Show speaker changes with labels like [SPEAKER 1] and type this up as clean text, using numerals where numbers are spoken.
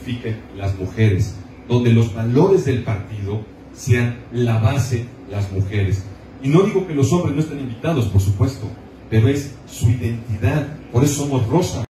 [SPEAKER 1] unifiquen las mujeres, donde los valores del partido sean la base las mujeres. Y no digo que los hombres no estén invitados, por supuesto, pero es su identidad. Por eso somos rosa.